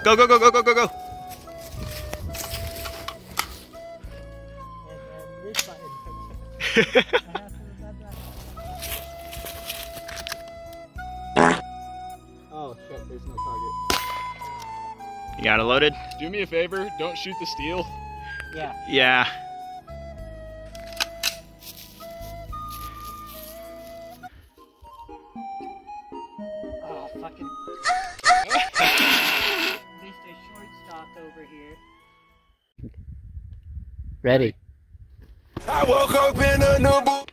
Go, go, go, go, go, go, go. Oh shit, there's no target. You got it loaded? Do me a favor, don't shoot the steel. Yeah. Yeah. Oh, fucking. At least a short stock over here. Ready. I woke up in a new